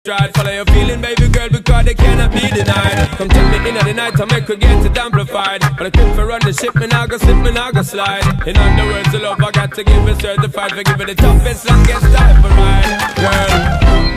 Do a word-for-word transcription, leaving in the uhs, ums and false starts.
Try to follow your feeling, baby girl, because they cannot be denied. Come check me in at the night, I make her get it amplified. But I quit for run the ship, me now go slip, me now go slide. In other words, the love I got to give it certified for giving the toughest, longest time for ride. Girl,